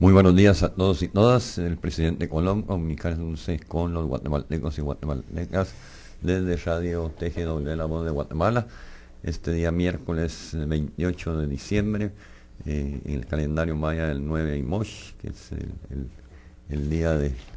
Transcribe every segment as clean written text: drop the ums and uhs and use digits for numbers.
Muy buenos días a todos y todas. El presidente Colón comunicarse con los guatemaltecos y guatemaltecas desde Radio TGW La Voz de Guatemala. Este día miércoles 28 de diciembre, en el calendario maya del 9 Imosh, que es el día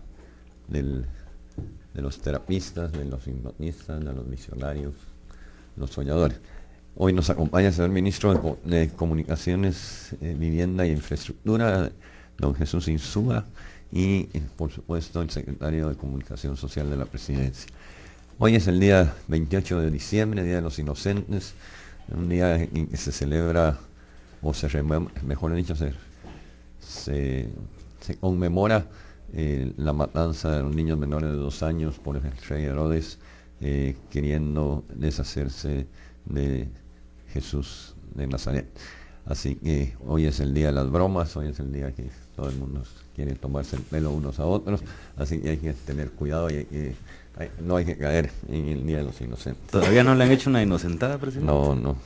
de los terapistas, de los hipnotistas, de los visionarios, los soñadores. Hoy nos acompaña el señor ministro de Comunicaciones, Vivienda y Infraestructura, don Jesús Insúa, y por supuesto el secretario de Comunicación Social de la Presidencia. Hoy es el día 28 de diciembre, Día de los Inocentes, un día en que se celebra, o se rememora, mejor dicho, se conmemora la matanza de los niños menores de 2 años por el rey Herodes, queriendo deshacerse de Jesús de Nazaret. Así que hoy es el día de las bromas, hoy es el día que todo el mundo quiere tomarse el pelo unos a otros, así que hay que tener cuidado y no hay que caer en el Día de los Inocentes. ¿Todavía no le han hecho una inocentada, presidente? No.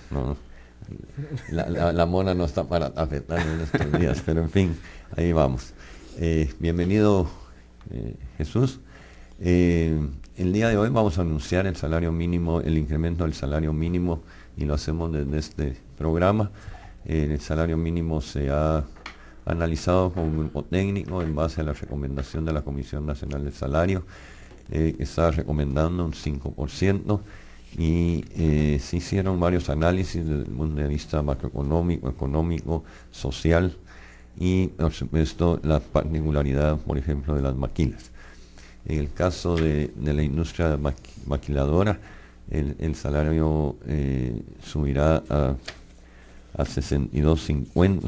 La mona no está para afectar en estos días, pero en fin, ahí vamos. Bienvenido, Jesús. El día de hoy vamos a anunciar el salario mínimo, el incremento del salario mínimo, y lo hacemos desde este programa. El salario mínimo se ha analizado con un grupo técnico en base a la recomendación de la Comisión Nacional del Salario, que está recomendando un 5%, y se hicieron varios análisis desde el punto de vista macroeconómico, económico, social, y por supuesto la particularidad, por ejemplo, de las maquilas. En el caso de la industria maquiladora, el salario subirá a 62.50,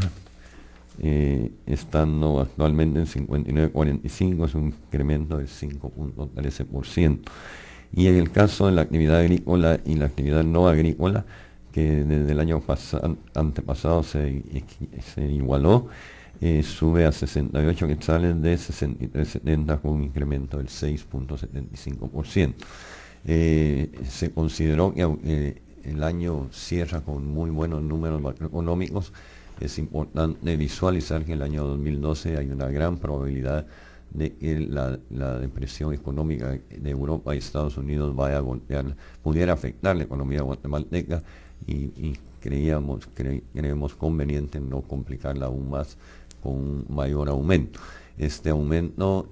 estando actualmente en 59.45, es un incremento del 5.13%. Y en el caso de la actividad agrícola y la actividad no agrícola, que desde el año antepasado se igualó, sube a 68 quetzales de 63.70, con un incremento del 6.75%. Se consideró que el año cierra con muy buenos números macroeconómicos. Es importante visualizar que en el año 2012 hay una gran probabilidad de que la depresión económica de Europa y Estados Unidos vaya a golpear, pudiera afectar la economía guatemalteca, y creemos conveniente no complicarla aún más con un mayor aumento. Este aumento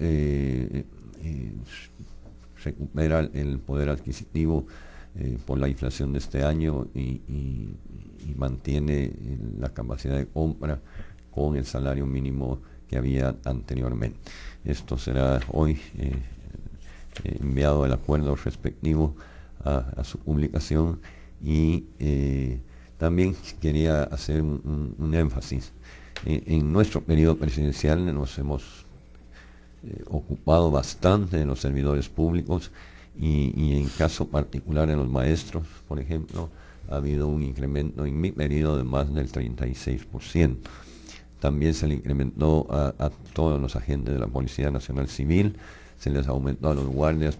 recupera el poder adquisitivo por la inflación de este año, y mantiene la capacidad de compra con el salario mínimo que había anteriormente. Esto será hoy enviado el acuerdo respectivo a su publicación, y también quería hacer un énfasis. En nuestro periodo presidencial nos hemos ocupado bastante de los servidores públicos, y en caso particular de los maestros, por ejemplo, ha habido un incremento en mi periodo de más del 36%. También se le incrementó a todos los agentes de la Policía Nacional Civil, se les aumentó a los guardias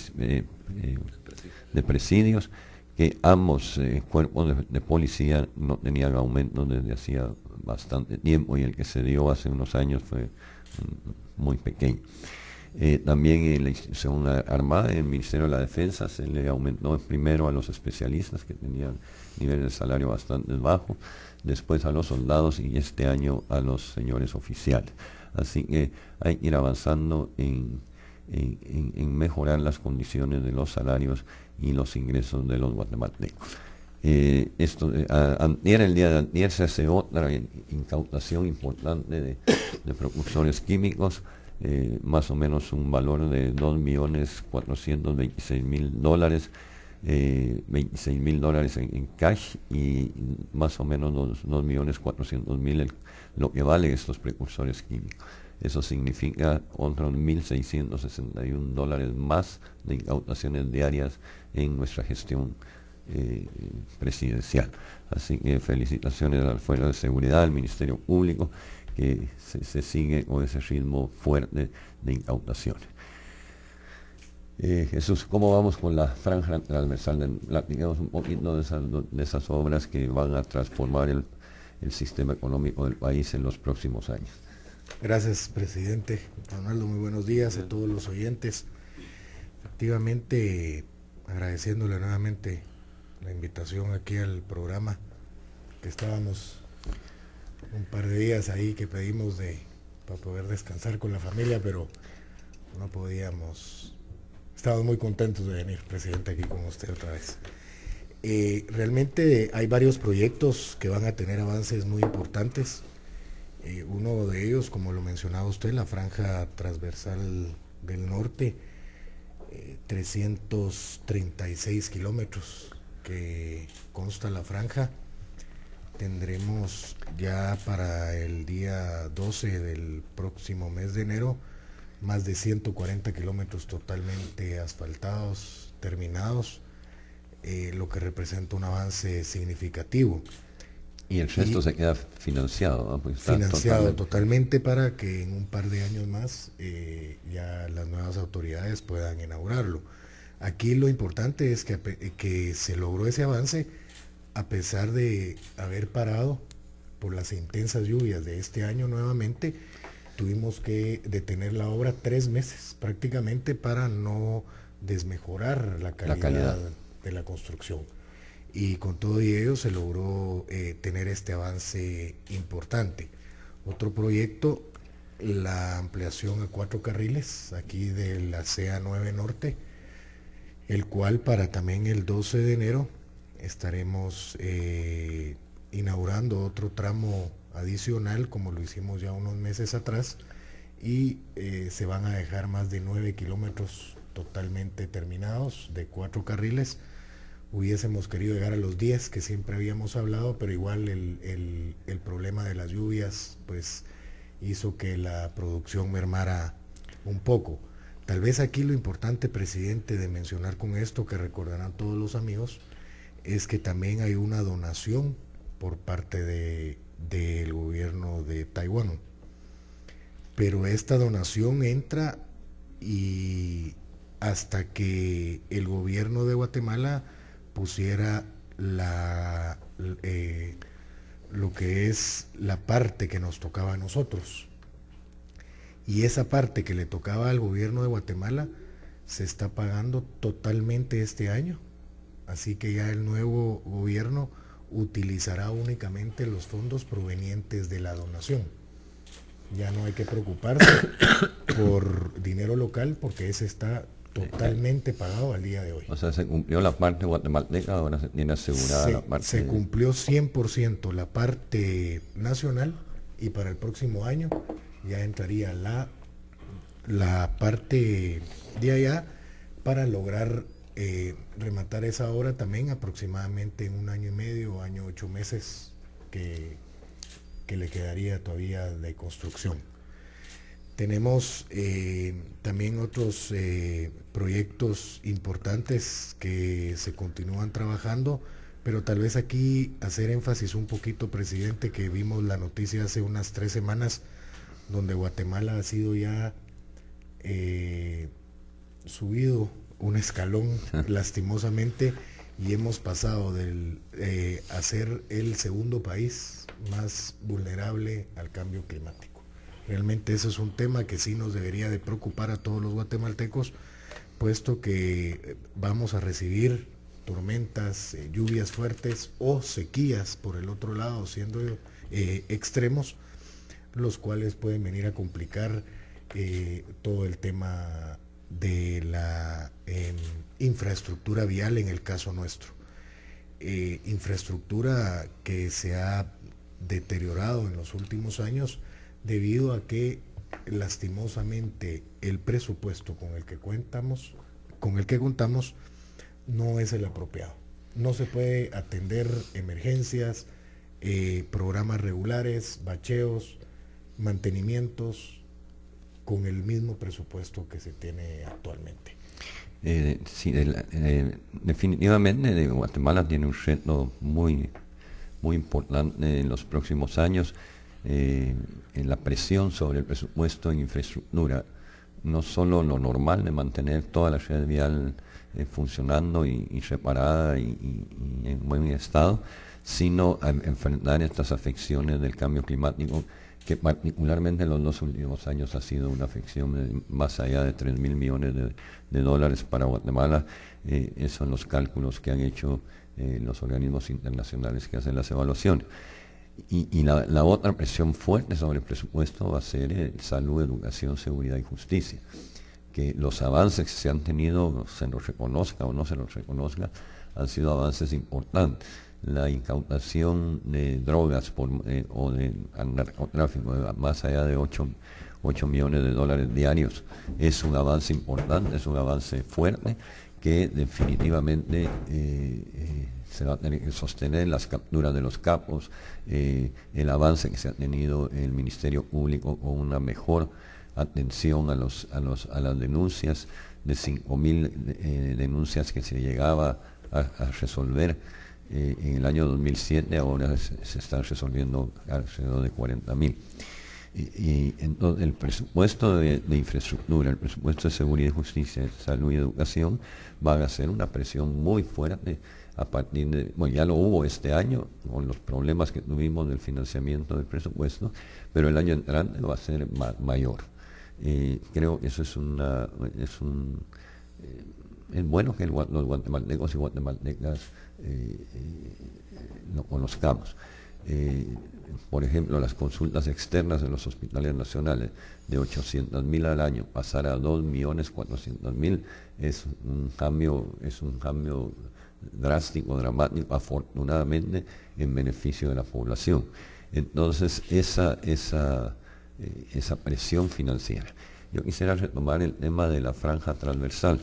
de presidios, que ambos cuerpos de policía no tenían aumento desde hacía bastante tiempo, y el que se dio hace unos años fue muy pequeño. También en la institución armada, en el Ministerio de la Defensa, se le aumentó primero a los especialistas, que tenían niveles de salario bastante bajos, después a los soldados, y este año a los señores oficiales. Así que hay que ir avanzando en mejorar las condiciones de los salarios y los ingresos de los guatemaltecos. El día de antier se hace otra incautación importante de precursores químicos, más o menos un valor de $2.426.000, $26.000 en cash, y más o menos $2.400.000 lo que valen estos precursores químicos. Eso significa otros $1.661 más de incautaciones diarias en nuestra gestión presidencial. Así que felicitaciones a las fuerzas de seguridad, al Ministerio Público, que se sigue con ese ritmo fuerte de incautaciones. Jesús, ¿cómo vamos con la franja transversal? Platicamos un poquito de esas obras que van a transformar el sistema económico del país en los próximos años. Gracias, presidente. Ronaldo, muy buenos días a todos los oyentes. Efectivamente, agradeciéndole nuevamente la invitación aquí al programa, que estábamos un par de días ahí que pedimos para poder descansar con la familia, pero no podíamos. Estamos muy contentos de venir, presidente, aquí con usted otra vez. Realmente hay varios proyectos que van a tener avances muy importantes. Uno de ellos, como lo mencionaba usted, la franja transversal del norte, 336 kilómetros que consta la franja. Tendremos ya para el día 12 del próximo mes de enero más de 140 kilómetros totalmente asfaltados, terminados, lo que representa un avance significativo. Y el resto se queda financiado, ¿no? Pues está financiado totalmente para que en un par de años más ya las nuevas autoridades puedan inaugurarlo. Aquí lo importante es que se logró ese avance a pesar de haber parado por las intensas lluvias de este año nuevamente. Tuvimos que detener la obra 3 meses prácticamente para no desmejorar la calidad de la construcción. Y con todo ello se logró tener este avance importante. Otro proyecto, la ampliación a 4 carriles aquí de la CA9 Norte, el cual para también el 12 de enero estaremos inaugurando otro tramo adicional, como lo hicimos ya unos meses atrás, y se van a dejar más de 9 kilómetros totalmente terminados de 4 carriles. Hubiésemos querido llegar a los 10 que siempre habíamos hablado, pero igual el problema de las lluvias pues hizo que la producción mermara un poco. Tal vez aquí lo importante, presidente, de mencionar con esto, que recordarán todos los amigos, es que también hay una donación por parte del gobierno de Taiwán. Pero esta donación entra y hasta que el gobierno de Guatemala pusiera lo que es la parte que nos tocaba a nosotros. Y esa parte que le tocaba al gobierno de Guatemala se está pagando totalmente este año. Así que ya el nuevo gobierno utilizará únicamente los fondos provenientes de la donación. Ya no hay que preocuparse por dinero local porque ese está totalmente pagado al día de hoy. O sea, se cumplió la parte guatemalteca, ahora se tiene asegurada la parte... Se cumplió 100% la parte nacional y para el próximo año ya entraría la parte de allá para lograr rematar esa obra también aproximadamente en 1 año y medio, año 8 meses que le quedaría todavía de construcción. Tenemos también otros proyectos importantes que se continúan trabajando, pero tal vez aquí hacer énfasis un poquito, presidente, que vimos la noticia hace unas 3 semanas donde Guatemala ha sido ya subido un escalón lastimosamente y hemos pasado a ser el segundo país más vulnerable al cambio climático. Realmente eso es un tema que sí nos debería de preocupar a todos los guatemaltecos, puesto que vamos a recibir tormentas, lluvias fuertes o sequías por el otro lado, siendo extremos, los cuales pueden venir a complicar todo el tema de la infraestructura vial en el caso nuestro. Infraestructura que se ha deteriorado en los últimos años debido a que lastimosamente el presupuesto con el que contamos no es el apropiado. No se puede atender emergencias, programas regulares, bacheos, mantenimientos con el mismo presupuesto que se tiene actualmente. Sí, definitivamente Guatemala tiene un reto muy importante en los próximos años, en la presión sobre el presupuesto en infraestructura, no solo lo normal de mantener toda la red vial funcionando y reparada y en buen estado, sino a enfrentar estas afecciones del cambio climático que particularmente en los 2 últimos años ha sido una afección de más allá de 3.000 millones de dólares para Guatemala. Esos son los cálculos que han hecho los organismos internacionales que hacen las evaluaciones. Y la otra presión fuerte sobre el presupuesto va a ser salud, educación, seguridad y justicia. Que los avances que se han tenido, se los reconozca o no se los reconozca, han sido avances importantes. La incautación de drogas o de narcotráfico de más allá de 8 millones de dólares diarios es un avance importante, es un avance fuerte que definitivamente se va a tener que sostener. Las capturas de los capos, el avance que se ha tenido en el Ministerio Público con una mejor atención a las denuncias, de 5.000 denuncias que se llegaba a resolver en el año 2007, ahora se están resolviendo alrededor de 40.000. Y entonces el presupuesto de infraestructura, el presupuesto de seguridad y justicia, salud y educación van a ser una presión muy fuerte a partir de, bueno, ya lo hubo este año con los problemas que tuvimos del financiamiento del presupuesto, pero el año entrante va a ser mayor. Creo que eso es bueno que los guatemaltecos y guatemaltecas lo conozcamos. Por ejemplo, las consultas externas en los hospitales nacionales de 800.000 al año pasar a 2.400.000 es un cambio drástico, dramático, afortunadamente en beneficio de la población. Entonces, esa presión financiera. Yo quisiera retomar el tema de la franja transversal.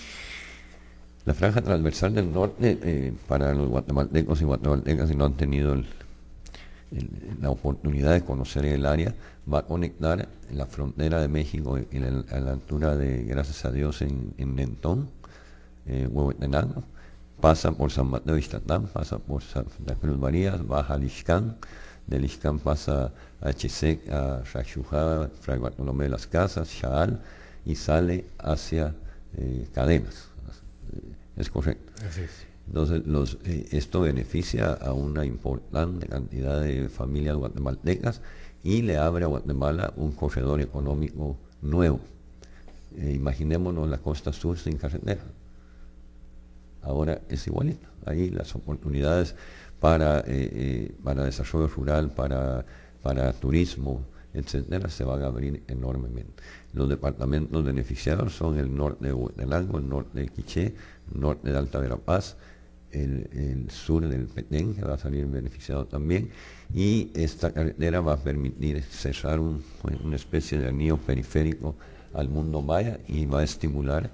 La franja transversal del norte, para los guatemaltecos y guatemaltecas que no han tenido la oportunidad de conocer el área, va a conectar la frontera de México a la altura de, gracias a Dios, en Mentón, Huehuetenango, pasa por San Mateo Ixtatán, pasa por Santa Cruz Marías, baja a Lixcán, de Lixcán pasa a Chesec, a Raxujá, Fray Bartolomé de las Casas, Chaal, y sale hacia Cadenas. Es correcto. Así es. Entonces, esto beneficia a una importante cantidad de familias guatemaltecas y le abre a Guatemala un corredor económico nuevo. Imaginémonos la costa sur sin carretera. Ahora es igualito. Ahí las oportunidades para desarrollo rural, para turismo, etcétera, se van a abrir enormemente. Los departamentos beneficiados son el norte de Huehuetenango, el norte de Quiché, el norte de Alta Verapaz, el sur del Petén, que va a salir beneficiado también, y esta carretera va a permitir cerrar una especie de anillo periférico al mundo maya y va a estimular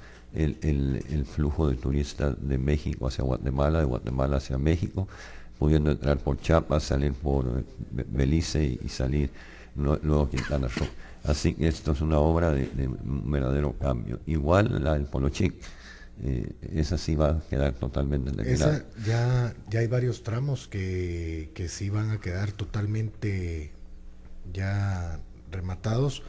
el flujo de turistas de México hacia Guatemala, de Guatemala hacia México, pudiendo entrar por Chiapas, salir por Belice y salir luego Quintana Roo. Así que esto es una obra de un verdadero cambio. Igual la del Polochic, esa sí va a quedar totalmente terminada. Esa ya hay varios tramos que sí van a quedar totalmente ya rematados,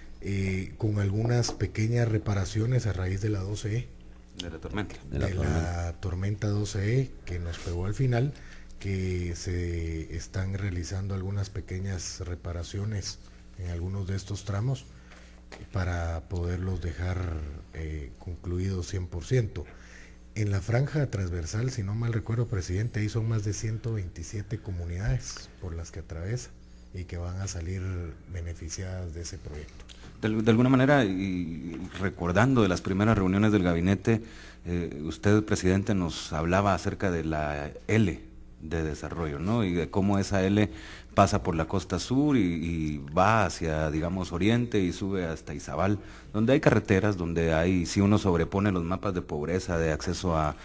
con algunas pequeñas reparaciones a raíz de la 12E. De la tormenta. De la tormenta 12E que nos pegó al final, que se están realizando algunas pequeñas reparaciones en algunos de estos tramos para poderlos dejar concluidos 100%. En la franja transversal, si no mal recuerdo, presidente, ahí son más de 127 comunidades por las que atraviesa y que van a salir beneficiadas de ese proyecto. De alguna manera, y recordando de las primeras reuniones del gabinete, usted, presidente, nos hablaba acerca de la L de desarrollo, ¿no? Y de cómo esa L pasa por la costa sur y va hacia, digamos, oriente y sube hasta Izabal, donde hay carreteras, donde hay, si uno sobrepone los mapas de pobreza, de acceso a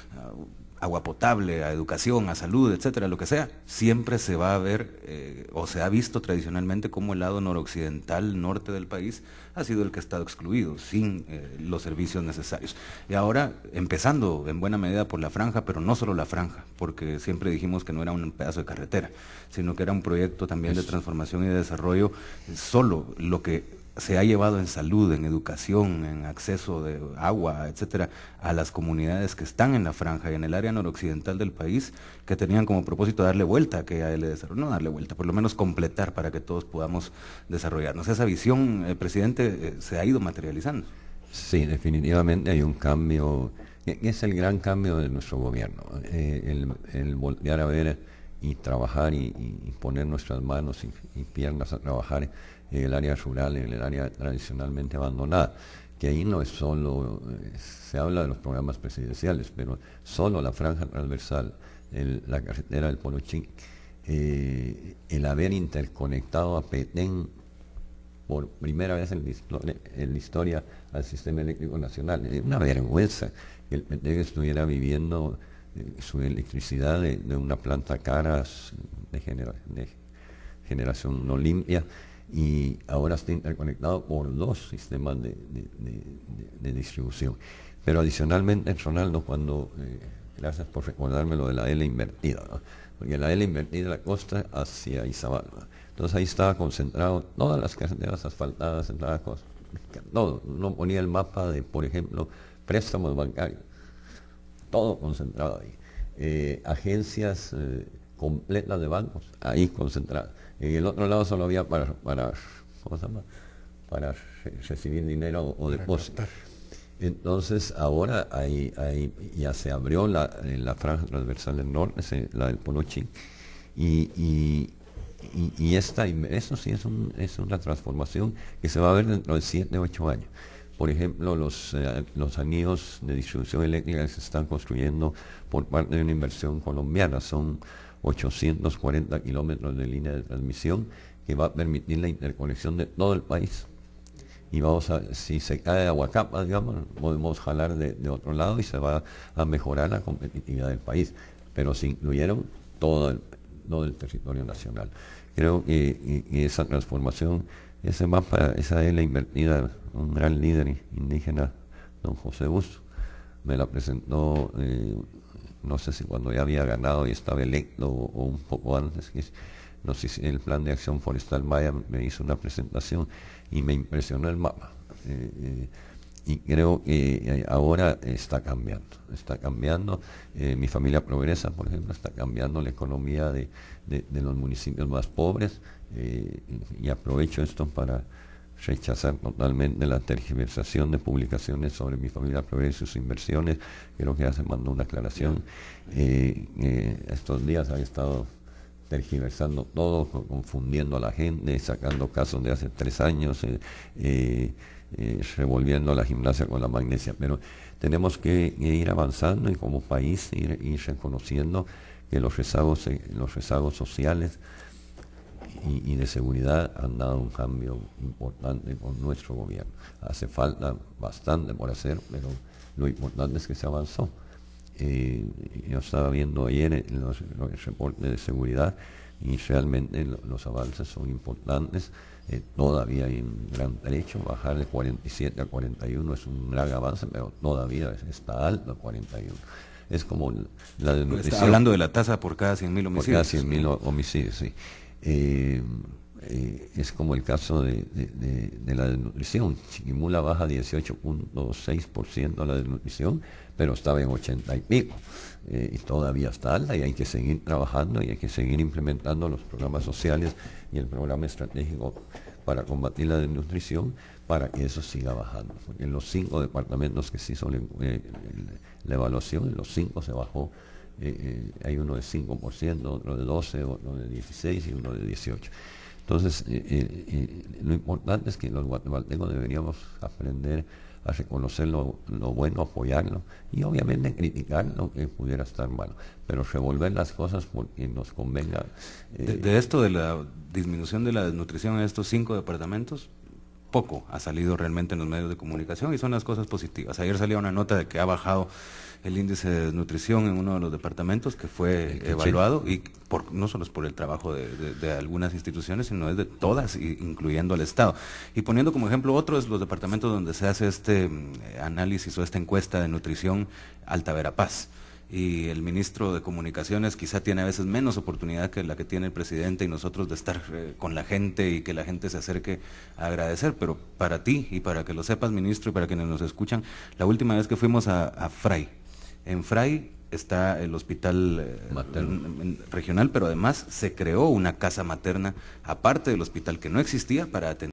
agua potable, a educación, a salud, etcétera, lo que sea, siempre se va a ver, o se ha visto tradicionalmente como el lado noroccidental, norte del país, ha sido el que ha estado excluido, sin los servicios necesarios. Y ahora, empezando en buena medida por la franja, pero no solo la franja, porque siempre dijimos que no era un pedazo de carretera, sino que era un proyecto también de transformación y de desarrollo. Solo lo que se ha llevado en salud, en educación, en acceso de agua, etcétera, a las comunidades que están en la franja y en el área noroccidental del país, que tenían como propósito darle vuelta a aquella L de desarrollo, no darle vuelta, por lo menos completar para que todos podamos desarrollarnos. Esa visión, presidente, se ha ido materializando. Sí, definitivamente hay un cambio, es el gran cambio de nuestro gobierno, el voltear a ver y trabajar y poner nuestras manos y piernas a trabajar en el área rural, en el área tradicionalmente abandonada, que ahí no es solo, se habla de los programas presidenciales, pero solo la franja transversal, la carretera del Polochín, el haber interconectado a Petén por primera vez en la historia al sistema eléctrico nacional. Es una vergüenza que el Petén estuviera viviendo su electricidad de una planta cara de generación no limpia, y ahora está interconectado por 2 sistemas de distribución. Pero adicionalmente, Ronaldo, gracias por recordarme lo de la L invertida, ¿no? Porque la L invertida de la costa hacia Izabal, ¿no? Entonces ahí estaba concentrado todas las carreteras asfaltadas en cada cosa, todo. Uno ponía el mapa de, por ejemplo, préstamos bancarios, todo concentrado ahí. Agencias completas de bancos, ahí concentradas. En el otro lado solo había para ¿cómo se llama? Para recibir dinero o depósito. Entonces ahora ya se abrió la franja transversal del norte, la del Polochín, y eso sí es una transformación que se va a ver dentro de 7 u 8 años. Por ejemplo, los anillos de distribución eléctrica se están construyendo por parte de una inversión colombiana. Son 840 kilómetros de línea de transmisión que va a permitir la interconexión de todo el país. Y si se cae Aguacapa, digamos, podemos jalar de otro lado y se va a mejorar la competitividad del país. Pero se incluyeron todo el territorio nacional. Creo que esa transformación, ese mapa, esa L invertida, un gran líder indígena, don José Busto, me la presentó, no sé si cuando ya había ganado y estaba electo o un poco antes, no sé si el Plan de Acción Forestal Maya me hizo una presentación y me impresionó el mapa. Y creo que ahora está cambiando. Mi familia progresa, por ejemplo, está cambiando la economía de los municipios más pobres, y aprovecho esto para rechazar totalmente la tergiversación de publicaciones sobre mi familia progresa y sus inversiones. Creo que ya se mandó una aclaración. Estos días han estado tergiversando todo, confundiendo a la gente, sacando casos de hace 3 años, revolviendo la gimnasia con la magnesia. Pero tenemos que ir avanzando y como país ir reconociendo que los rezagos sociales y de seguridad han dado un cambio importante con nuestro gobierno. Hace falta bastante por hacer, pero lo importante es que se avanzó. Yo estaba viendo ayer los reportes de seguridad y realmente los avances son importantes. Todavía hay un gran trecho, bajar de 47 a 41 es un gran avance, pero todavía está alto a 41. Es como la desnutrición. Está hablando de la tasa por cada 100.000 homicidios. Por cada 100.000 homicidios, sí. Es como el caso de la desnutrición. Chiquimula baja 18.6% la desnutrición, pero estaba en 80 y pico. Y todavía está alta y hay que seguir trabajando y hay que seguir implementando los programas sociales y el programa estratégico para combatir la desnutrición para que eso siga bajando. Porque en los 5 departamentos que se hizo la evaluación, en los 5 se bajó. Hay uno de 5%, otro de 12%, otro de 16% y uno de 18%. Entonces, lo importante es que los guatemaltecos deberíamos aprender a reconocer lo bueno, apoyarlo y obviamente criticar lo que pudiera estar mal, pero revolver las cosas porque nos convenga. De esto de la disminución de la desnutrición en estos 5 departamentos, poco ha salido realmente en los medios de comunicación y son las cosas positivas. Ayer salía una nota de que ha bajado el índice de desnutrición en uno de los departamentos que fue evaluado, y no solo es por el trabajo de algunas instituciones, sino es de todas, incluyendo al Estado. Y poniendo como ejemplo otro es los departamentos donde se hace este análisis o esta encuesta de nutrición, Alta Verapaz. y el ministro de Comunicaciones quizá tiene a veces menos oportunidad que la que tiene el presidente y nosotros de estar con la gente y que la gente se acerque a agradecer, pero para ti y para que lo sepas, ministro, y para quienes nos escuchan, la última vez que fuimos a Fray, en Fray está el hospital regional, pero además se creó una casa materna, aparte del hospital que no existía, para atender